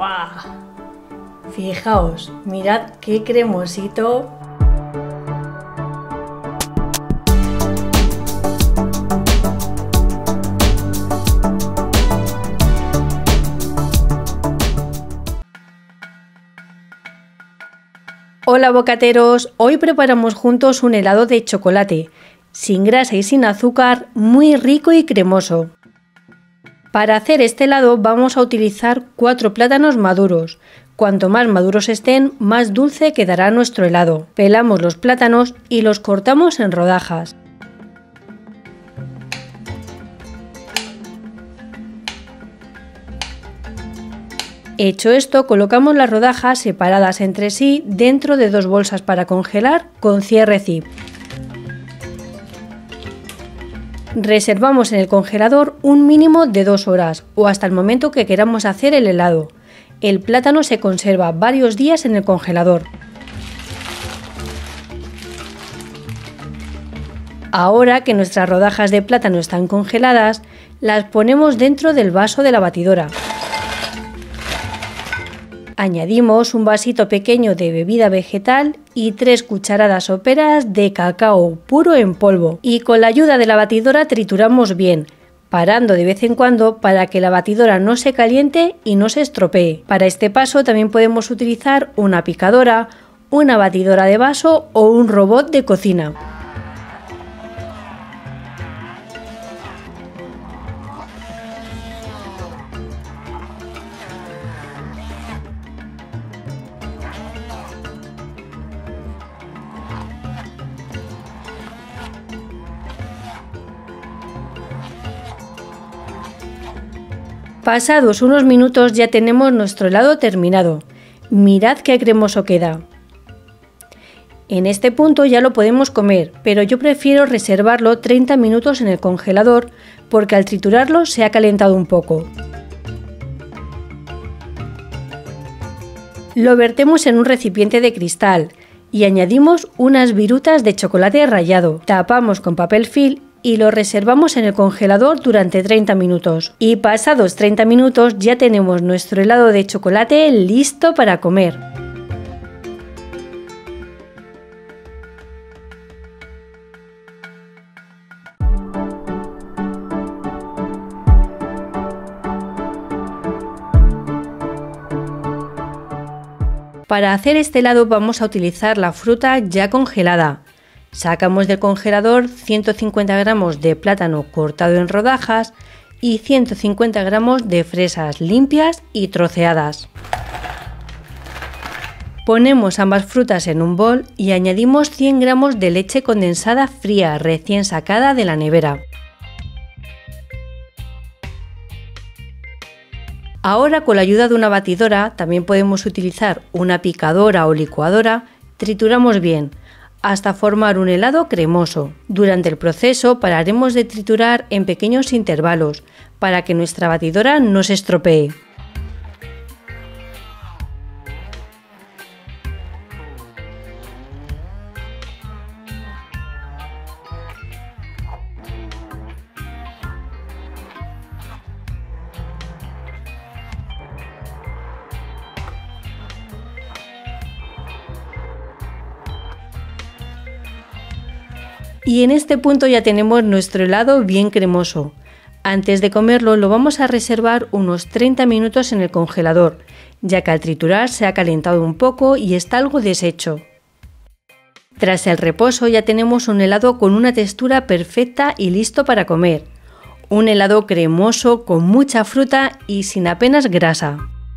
¡Guau! Fijaos, mirad qué cremosito. Hola bocateros, hoy preparamos juntos un helado de chocolate, sin grasa y sin azúcar, muy rico y cremoso. Para hacer este helado vamos a utilizar 4 plátanos maduros. Cuanto más maduros estén, más dulce quedará nuestro helado. Pelamos los plátanos y los cortamos en rodajas. Hecho esto, colocamos las rodajas separadas entre sí dentro de 2 bolsas para congelar con cierre zip. Reservamos en el congelador un mínimo de 2 horas o hasta el momento que queramos hacer el helado. El plátano se conserva varios días en el congelador. Ahora que nuestras rodajas de plátano están congeladas, las ponemos dentro del vaso de la batidora. Añadimos un vasito pequeño de bebida vegetal y 3 cucharadas soperas de cacao puro en polvo y con la ayuda de la batidora trituramos bien, parando de vez en cuando para que la batidora no se caliente y no se estropee. Para este paso también podemos utilizar una picadora, una batidora de vaso o un robot de cocina. Pasados unos minutos ya tenemos nuestro helado terminado. Mirad qué cremoso queda. En este punto ya lo podemos comer, pero yo prefiero reservarlo 30 minutos en el congelador porque al triturarlo se ha calentado un poco. Lo vertemos en un recipiente de cristal y añadimos unas virutas de chocolate rallado. Tapamos con papel film y lo reservamos en el congelador durante 30 minutos. Y pasados 30 minutos ya tenemos nuestro helado de chocolate listo para comer. Para hacer este helado vamos a utilizar la fruta ya congelada. Sacamos del congelador 150 gramos de plátano cortado en rodajas y 150 gramos de fresas limpias y troceadas. Ponemos ambas frutas en un bol y añadimos 100 gramos de leche condensada fría recién sacada de la nevera. Ahora, con la ayuda de una batidora, también podemos utilizar una picadora o licuadora, trituramos bien hasta formar un helado cremoso. Durante el proceso pararemos de triturar en pequeños intervalos para que nuestra batidora no se estropee. Y en este punto ya tenemos nuestro helado bien cremoso. Antes de comerlo lo vamos a reservar unos 30 minutos en el congelador, ya que al triturar se ha calentado un poco y está algo deshecho. Tras el reposo ya tenemos un helado con una textura perfecta y listo para comer. Un helado cremoso con mucha fruta y sin apenas grasa.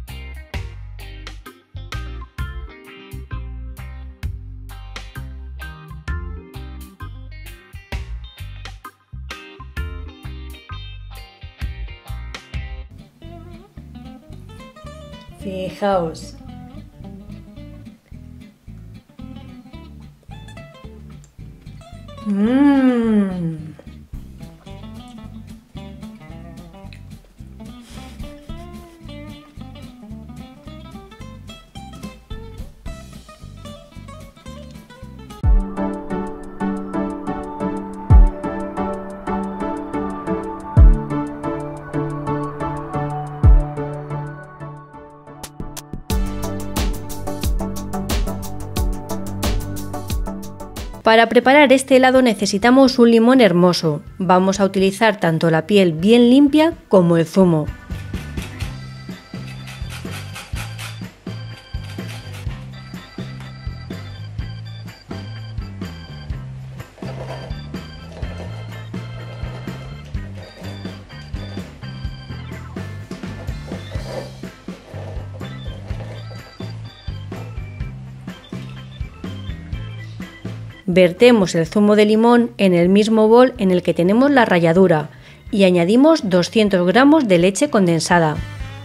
Fijaos. Para preparar este helado necesitamos un limón hermoso. Vamos a utilizar tanto la piel bien limpia como el zumo. Vertemos el zumo de limón en el mismo bol en el que tenemos la ralladura y añadimos 200 gramos de leche condensada.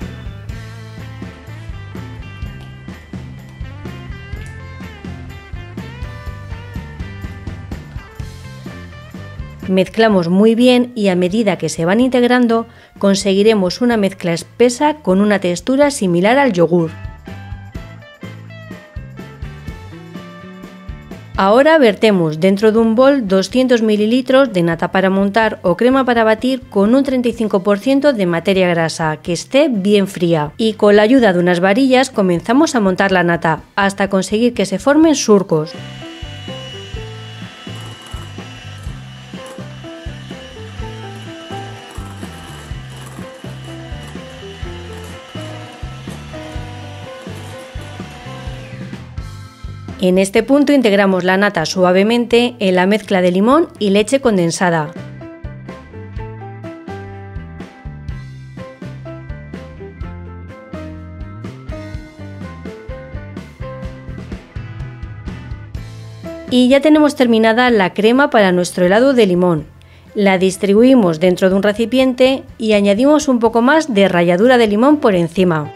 Mezclamos muy bien y a medida que se van integrando conseguiremos una mezcla espesa con una textura similar al yogur. Ahora vertemos dentro de un bol 200 ml de nata para montar o crema para batir con un 35% de materia grasa que esté bien fría y con la ayuda de unas varillas comenzamos a montar la nata hasta conseguir que se formen surcos. En este punto integramos la nata suavemente en la mezcla de limón y leche condensada. Y ya tenemos terminada la crema para nuestro helado de limón. La distribuimos dentro de un recipiente y añadimos un poco más de ralladura de limón por encima.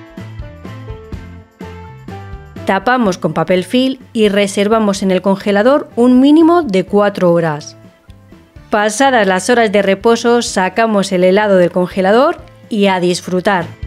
Tapamos con papel film y reservamos en el congelador un mínimo de 4 horas. Pasadas las horas de reposo, sacamos el helado del congelador y a disfrutar.